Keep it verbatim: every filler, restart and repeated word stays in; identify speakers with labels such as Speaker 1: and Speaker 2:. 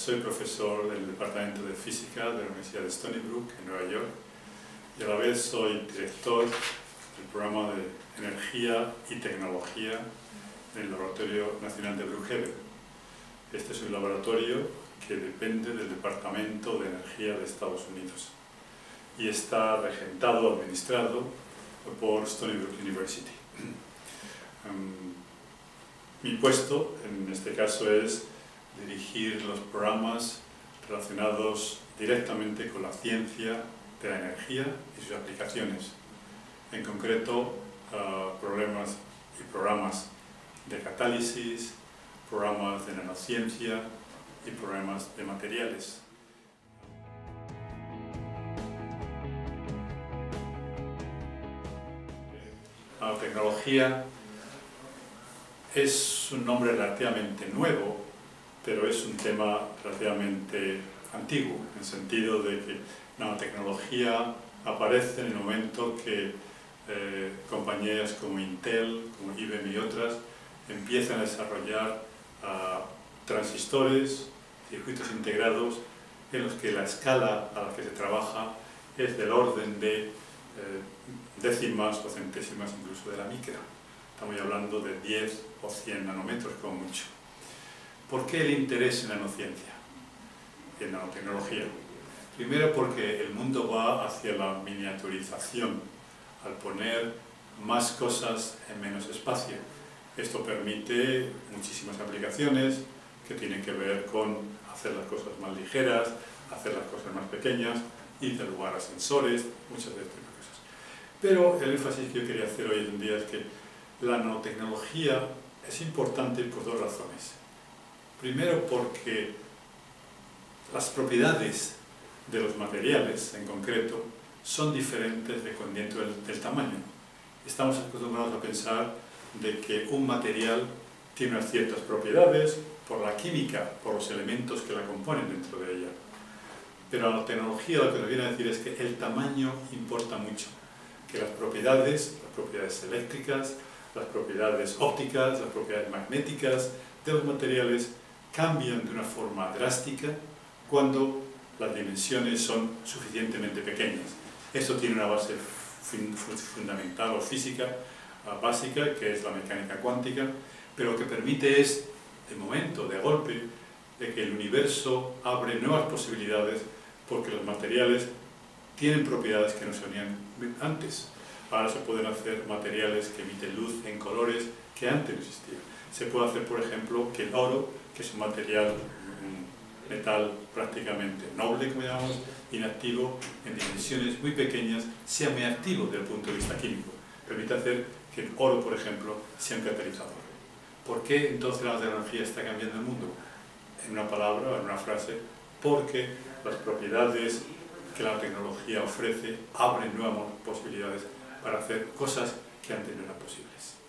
Speaker 1: soy profesor del Departamento de Física de la Universidad de Stony Brook, en Nueva York, y a la vez soy director del programa de Energía y Tecnología en el Laboratorio Nacional de Brookhaven. Este es un laboratorio que depende del Departamento de Energía de Estados Unidos y está regentado, administrado por Stony Brook University. Um, mi puesto, en este caso, es dirigir los programas relacionados directamente con la ciencia de la energía y sus aplicaciones. En concreto, uh, problemas y programas de catálisis, programas de nanociencia y programas de materiales. La tecnología es un nombre relativamente nuevo, pero es un tema relativamente antiguo, en el sentido de que nanotecnología aparece en el momento que eh, compañías como Intel, como I B M y otras empiezan a desarrollar uh, transistores, circuitos integrados, en los que la escala a la que se trabaja es del orden de eh, décimas o centésimas incluso de la micra. Estamos hablando de diez o cien nanómetros como mucho. ¿Por qué el interés en la nanociencia y en nanotecnología? Primero porque el mundo va hacia la miniaturización, al poner más cosas en menos espacio. Esto permite muchísimas aplicaciones que tienen que ver con hacer las cosas más ligeras, hacer las cosas más pequeñas, y dar lugar a sensores, muchas de estas cosas. Pero el énfasis que yo quería hacer hoy en día es que la nanotecnología es importante por dos razones. Primero porque las propiedades de los materiales, en concreto, son diferentes dependiendo del, del tamaño. Estamos acostumbrados a pensar de que un material tiene unas ciertas propiedades por la química, por los elementos que la componen dentro de ella. Pero la tecnología lo que nos viene a decir es que el tamaño importa mucho, que las propiedades, las propiedades eléctricas, las propiedades ópticas, las propiedades magnéticas de los materiales cambian de una forma drástica cuando las dimensiones son suficientemente pequeñas. Esto tiene una base fundamental o física básica, que es la mecánica cuántica, pero lo que permite es, de momento, de golpe, de que el universo abre nuevas posibilidades porque los materiales tienen propiedades que no se tenían antes. Ahora se pueden hacer materiales que emiten luz en colores que antes no existían. Se puede hacer, por ejemplo, que el oro, que es un material, un metal prácticamente noble, como llamamos, inactivo, en dimensiones muy pequeñas, sea muy activo desde el punto de vista químico. Permite hacer que el oro, por ejemplo, sea un catalizador. ¿Por qué entonces la tecnología está cambiando el mundo? En una palabra, en una frase, porque las propiedades que la tecnología ofrece abren nuevas posibilidades para hacer cosas que antes no eran posibles.